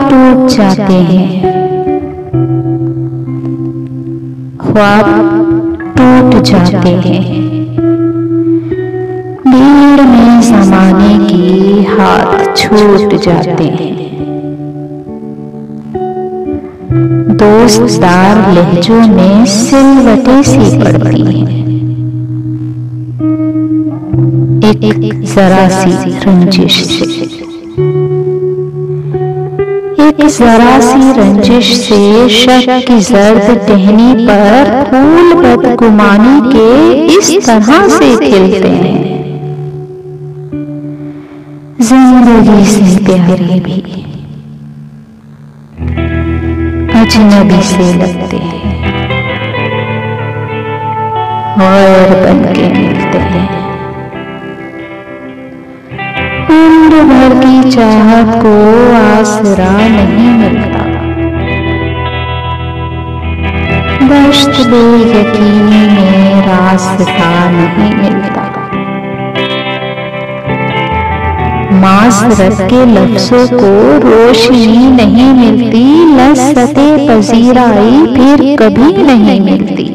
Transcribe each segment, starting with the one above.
टूट जाते हैं, ख्वाब टूट जाते हैं। भीड़ में ज़माने की हाथ छूट जाते हैं। दोस्तदार लहजों में सिलवटें सी पड़ती हैं। एक जरा सी रंजिश से, एक जरा सी रंजिश से शक की जर्द टहनी पर फूल बदगुमानी के इस तरह से खिलते हैं। जिंदगी से प्यारे भी अजनबी से लगते हैं, गैर बन के मिलते हैं। उम्र भर की चाहत को आसरा नहीं मिलता, दश्त बेयकीनी में रास्ता नहीं मिलता। माज़रत के लफ्ज़ों को रोशनी नहीं मिलती, लज़्ज़ते पज़ीराई फिर कभी नहीं मिलती।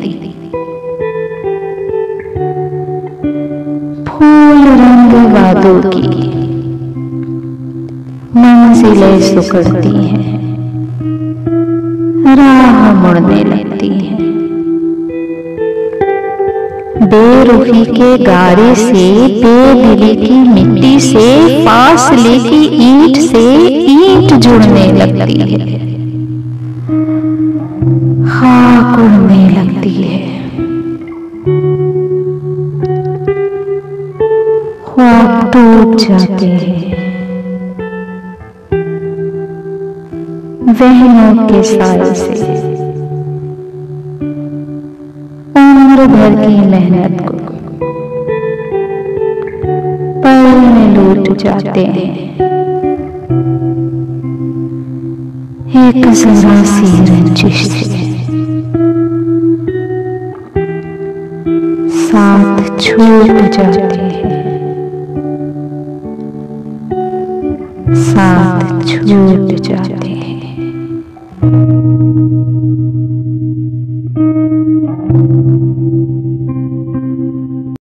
फूल रंग वादों की मंजिलें सुकड़ती हैं, राह मुड़ने लगती हैं। बेरुखी के गारे से, बेदिली की मिट्टी से, फासले की ईंट से ईंट जुड़ने लगती है, खाक उड़ने लगती है। ख्वाब टूट जाते हैं, वहमों के साए से उम्र भर की मेहनत को पल में लूट जाते हैं। एक जरा सी रंजिश से साथ छूट जाते हैं, साथ छूट जाते हैं।